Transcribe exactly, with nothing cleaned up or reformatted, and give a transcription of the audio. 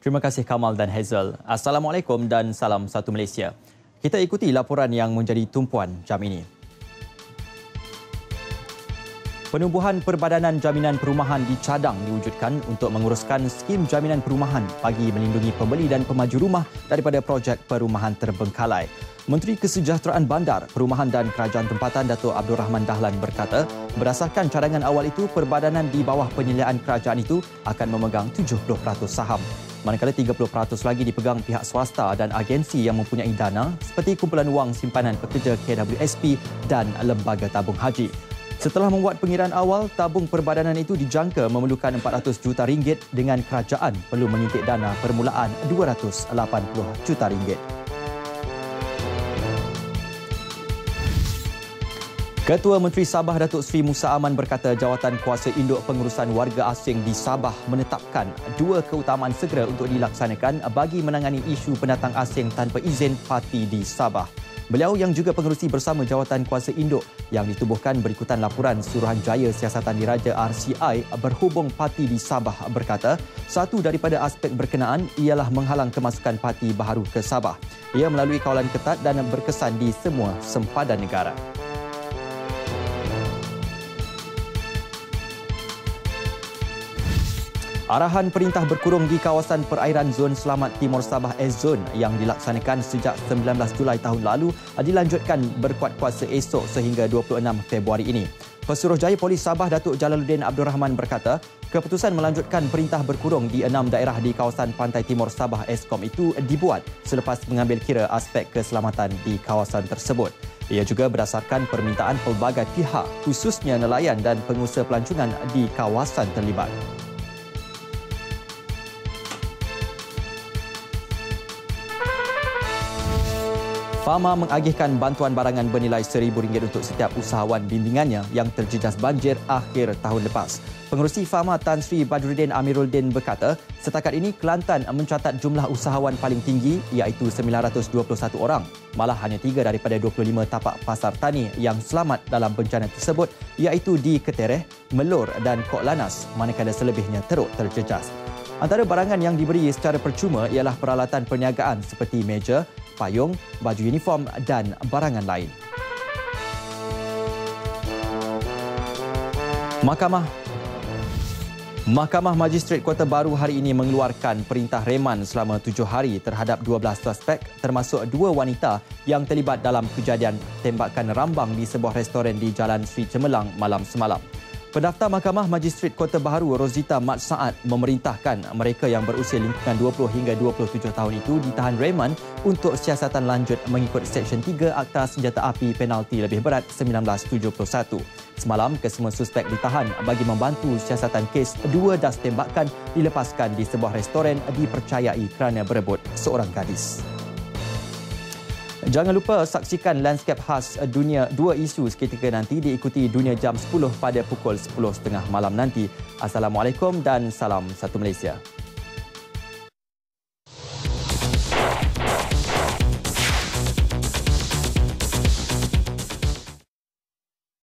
Terima kasih Kamal dan Hazel. Assalamualaikum dan salam satu Malaysia. Kita ikuti laporan yang menjadi tumpuan jam ini. Penubuhan Perbadanan Jaminan Perumahan dicadang diwujudkan untuk menguruskan skim jaminan perumahan bagi melindungi pembeli dan pemaju rumah daripada projek perumahan terbengkalai. Menteri Kesejahteraan Bandar, Perumahan dan Kerajaan Tempatan Datuk Abdul Rahman Dahlan berkata, berdasarkan cadangan awal itu, perbadanan di bawah penyeliaan kerajaan itu akan memegang tujuh puluh peratus saham. Manakala tiga puluh peratus lagi dipegang pihak swasta dan agensi yang mempunyai dana seperti Kumpulan Wang Simpanan Pekerja K W S P dan Lembaga Tabung Haji. Setelah membuat pengiraan awal, tabung perbadanan itu dijangka memerlukan empat ratus juta ringgit dengan kerajaan perlu menyuntik dana permulaan dua ratus lapan puluh juta ringgit. Ketua Menteri Sabah Datuk Seri Musa Aman berkata jawatan kuasa induk pengurusan warga asing di Sabah menetapkan dua keutamaan segera untuk dilaksanakan bagi menangani isu pendatang asing tanpa izin parti di Sabah. Beliau yang juga pengerusi bersama jawatan kuasa induk yang ditubuhkan berikutan laporan Suruhanjaya Siasatan Diraja R C I berhubung parti di Sabah berkata satu daripada aspek berkenaan ialah menghalang kemasukan parti baharu ke Sabah. Ia melalui kawalan ketat dan berkesan di semua sempadan negara. Arahan perintah berkurung di kawasan perairan Zon Selamat Timur Sabah S-Zone yang dilaksanakan sejak sembilan belas Julai tahun lalu dilanjutkan berkuat kuasa esok sehingga dua puluh enam Februari ini. Pesuruhjaya Polis Sabah Datuk Jalaluddin Abdul Rahman berkata, keputusan melanjutkan perintah berkurung di enam daerah di kawasan Pantai Timur Sabah Eskom itu dibuat selepas mengambil kira aspek keselamatan di kawasan tersebut. Ia juga berdasarkan permintaan pelbagai pihak, khususnya nelayan dan pengusaha pelancongan di kawasan terlibat. Fama mengagihkan bantuan barangan bernilai seribu ringgit untuk setiap usahawan bimbingannya yang terjejas banjir akhir tahun lepas. Pengerusi Fama Tan Sri Badruddin Amiruddin berkata, setakat ini Kelantan mencatat jumlah usahawan paling tinggi iaitu sembilan ratus dua puluh satu orang. Malah hanya tiga daripada dua puluh lima tapak pasar tani yang selamat dalam bencana tersebut iaitu di Ketereh, Melur dan Kok Lanas, manakala selebihnya teruk terjejas. Antara barangan yang diberi secara percuma ialah peralatan perniagaan seperti meja, payung, baju uniform dan barangan lain. Mahkamah Mahkamah Magistrate Kota Baru hari ini mengeluarkan perintah reman selama tujuh hari terhadap dua belas suspek termasuk dua wanita yang terlibat dalam kejadian tembakan rambang di sebuah restoran di Jalan Sri Cemerlang malam semalam. Pendaftar Mahkamah Magistrate Kota Baru Rozita Mat Saad memerintahkan mereka yang berusia lingkungan dua puluh hingga dua puluh tujuh tahun itu ditahan reman untuk siasatan lanjut mengikut Seksyen tiga Akta Senjata Api Penalti Lebih Berat seribu sembilan ratus tujuh puluh satu. Semalam, kesemua suspek ditahan bagi membantu siasatan kes dua das tembakan dilepaskan di sebuah restoran dipercayai kerana berebut seorang gadis. Jangan lupa saksikan lanskap khas dunia dua isu seketika nanti diikuti Dunia Jam sepuluh pada pukul sepuluh tiga puluh malam nanti. Assalamualaikum dan salam satu Malaysia.